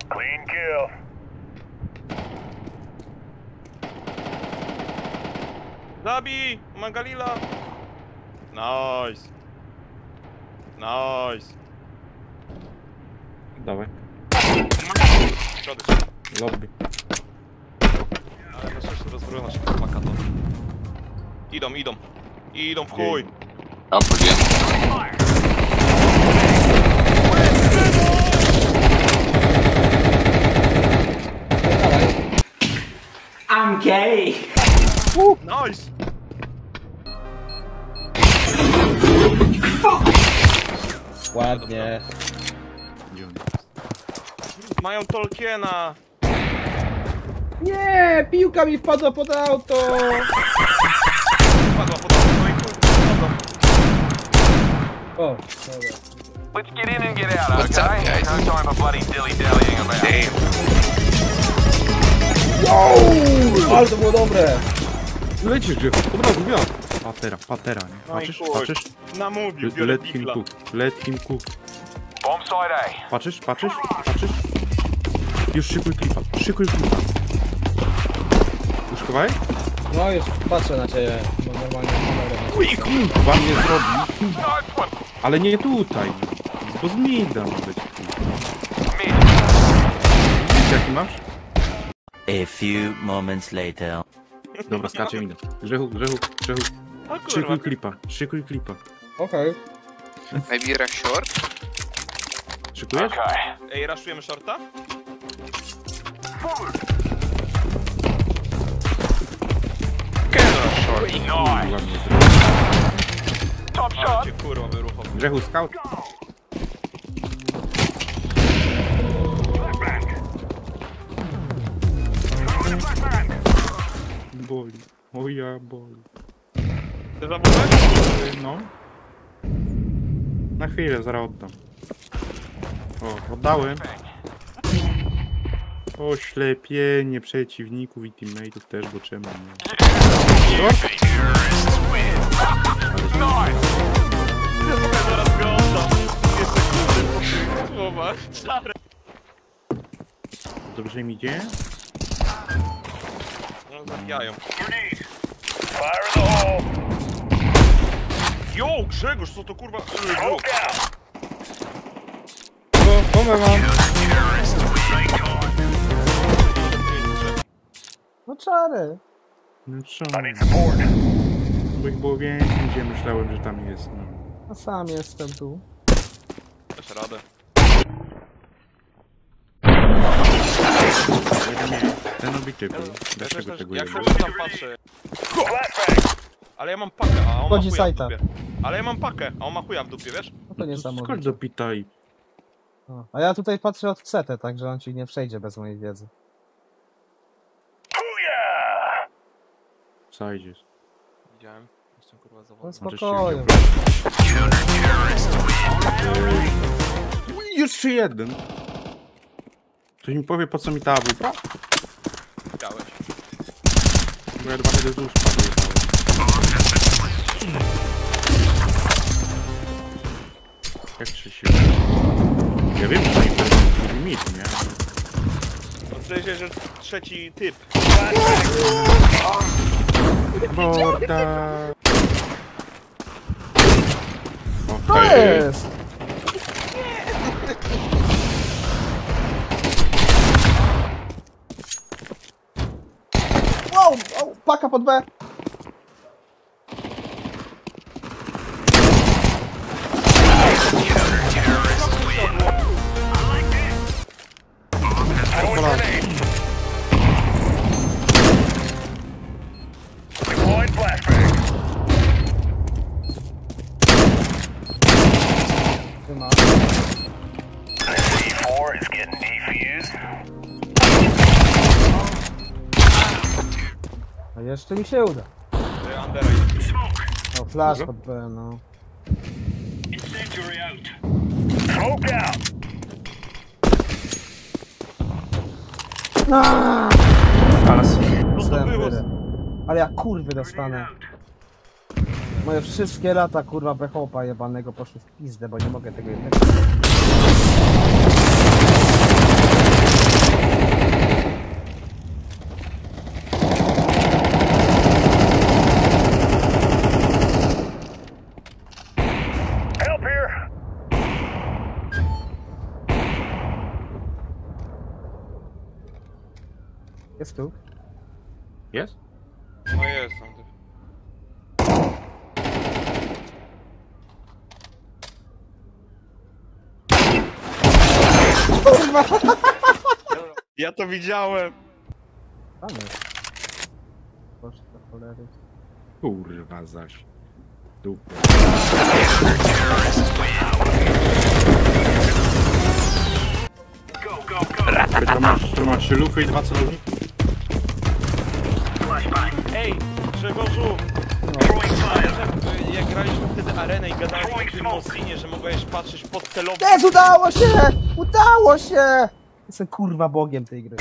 Clean kill. Zabij! Mam Galila! Nice! Nice! Dawaj. Szody. Lobby. Ale na szczęście rozbrojono się maka to. Idą, idą. Idą w chuj. Up again. I'm gay! Nice! Ładnie. Mają Tolkiena! Nie, piłka mi wpadła pod auto. Padła pod auto, no i chuj, O, dobra. Let's get in and get out, What's up, okay? guys? No time for bloody dilly-dallying about. Damn. Ale to było dobre. Lecisz, Jeff. Od razu ja. Patera, nie? No i Patrzysz, chuj. patrzysz? Namówił, biorę Let him digla. cook. Let him cook. Bomb site A. Patrzysz? Już szykuj klipa. Już chowaj? No już patrzę na ciebie. Bo normalnie kamerę. Uj, kurwa mnie zrobi. Nice one. Ale nie tutaj. Bo z mida ma być. Mid. Widzisz jaki masz? A few moments later. Dobra, skacze mi. Grzechu. O kurwa. Szykuj klipa. Okej. Maybe you're short? Szykujesz? Okay. Ej, raszujemy shorta? Kurwa mnie zrobi. Top Ale shot. cię kurwa wyruchował. Grzechu, scout. Boli. O ja boli. Ty zabrałeś? No. Na chwilę, zaraz oddam. O, oddałem. Oślepienie przeciwników i teammateów też, bo czemu nie? Zaraz go oddam. 2 sekundy. Słowa. Stary. Dobrze mi idzie? No, zabijają. Fire in the hole. Jo, Grzegorz, co to kurwa? Smoke out. O, pomę mam. No czary. No co? I need support. Bo ich było więcej, gdzie myślałem, że tam jest. No. A sam jestem tu. Dasz radę. Nie, ten obity był. Ja Dlaczego też, tego jak jednego? ktoś tam patrzy. Flashbang. Ale ja mam pakę, a on Wchodzi ma chuja w sajta. dupie. Ale ja mam pakę, a on ma chuja w dupie, wiesz? No to niesamowite. Skocz do pita i... O, a ja tutaj patrzę od CT, także on ci nie przejdzie bez mojej wiedzy. Booyah. Zajdziesz. Widziałem. Jestem kurwa No zawodny. spokojnie. Jeszcze jeden. Ktoś mi powie, po co mi ta AWP? Widziałeś. Bo ja 2 razy z uspa wyjechałem. Jak 3 siły? Ja wiem, że oni będą mit, nie? No w sensie, że trzeci typ. Borda. To Okej. jest! Wow! O, paka pod B! Deploying flashbang. Wyma. C4 is getting defused. A jeszcze mi się uda. Undera jest. O, flash pod B, no. Incendiary out. Smoke out. Dostałem wyrę. Ale ja kurwy dostanę. Moje wszystkie lata kurwa bechopa jebanego poszły w pizdę, bo nie mogę tego jednego. Jest tu. Jest? No jest tam. Kurwa! Ja to widziałem! Tam jest. Boże, to cholery. Kurwa zaś. Dupę. Go, go, go. To masz 3 lufy i 2 celowniki? Flashbang. Ej, Grzegorzu! Throwing fire. Jak graliśmy wtedy arenę i gadałeś o tym Mosinie, że mogłeś patrzeć pod celownik. Jest, udało się! Udało się! Jestem kurwa bogiem tej gry.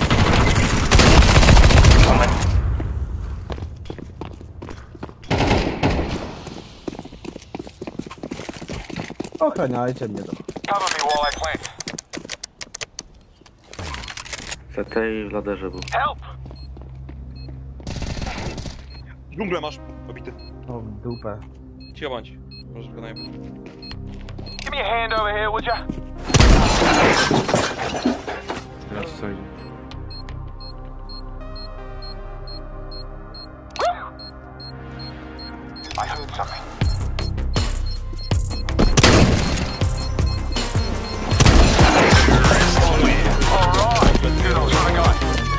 Ochraniajcie mnie to. Cover me while I plant. CT i w laderze był. Help! Dżunglę masz obity. O, w dupę. Cicho bądź. Możesz go najpierw. Give me a hand over here, would ya? Teraz co idzie? I heard something. Alright, good old son of God.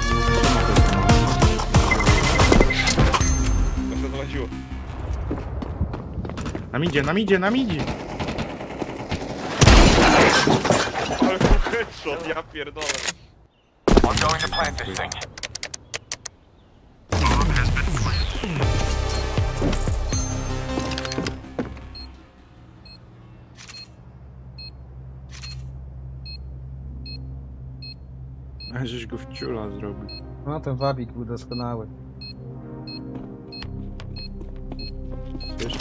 To się dołaziło. Nam idzie! Ale był headshot, ja pierdolę. I'm going to plant this thing. A żeś go w ciula zrobił. No ten wabik był doskonały. Wiesz?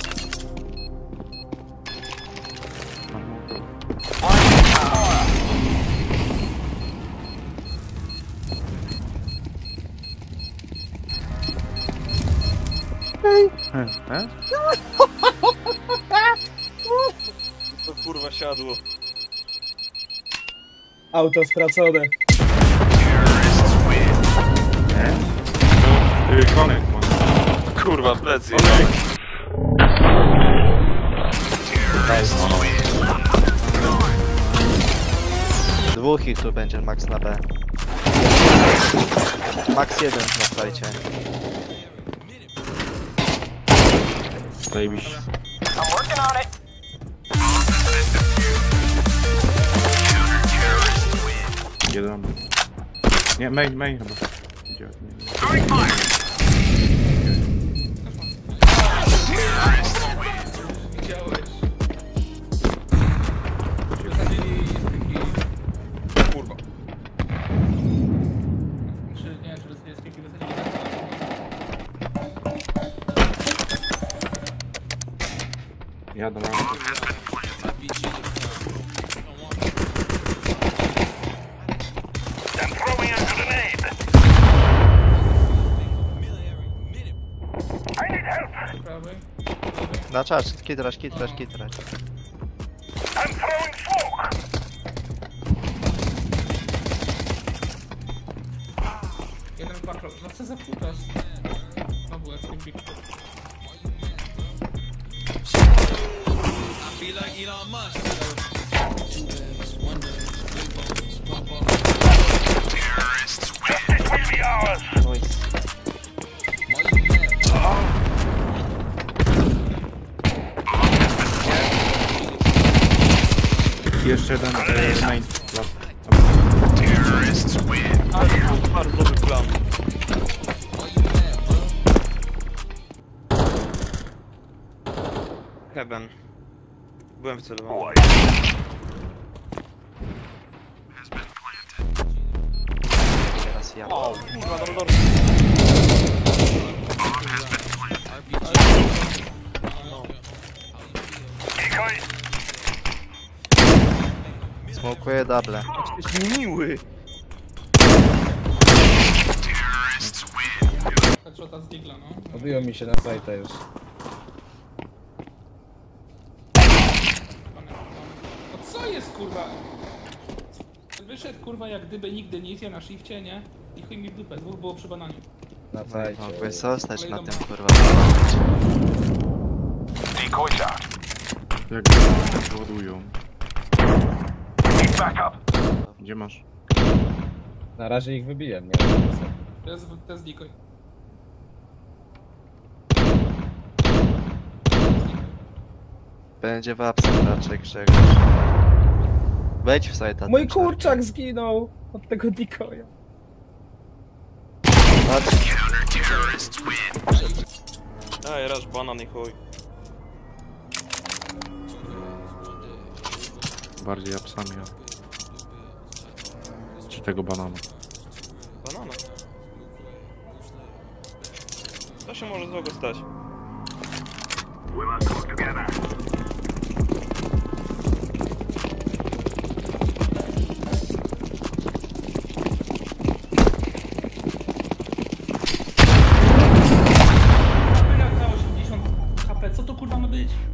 To kurwa siadło. Auto stracone. Konek ma. Kurwa, plecy. Dwóch ich tu będzie, max na B. Max 1 na sajcie. Zajebiście. I'm working on it. Jeden. Nie, main chyba. Idzie, nie. Throwing fire. Kurwa. Jadę na... I'm throwing a grenade. I need help. Na czas, kitrać. I'm throwing smoke. Jeden patrol. No co za putas? Znowu jest ten big. Justice will be ours. Jeszcze jeden main. Bardzo dobry plan. Heaven. Byłem wcelowany. Teraz ja. O, kurwa, dobra. Decoy. Smokuję double. Jesteś miły. Headshota z digla, no. Odbiło mi się na sajtę już. No co jest kurwa? Wyszedł kurwa jak gdyby nigdy nic, ja na shifcie, nie? I chuj mi w dupę, dwóch było przy bananie. Wracajcie. Mogłeś zostać na Ale tym idą. kurwa. Decoys out. Jak go ładują. Need backup. Gdzie masz? Na razie ich wybiłem, nie? To jest decoy. Będzie w apsach raczej Grzegorz. Wejdź w sajta. Mój kurczak zginął od tego decoya. Patrz, Ej, raz banan i chuj. Bardziej apsami, a... Czy tego banana? Banana. To się może złego stać. We must work together. Miał za 80 HP, co to kurwa ma być?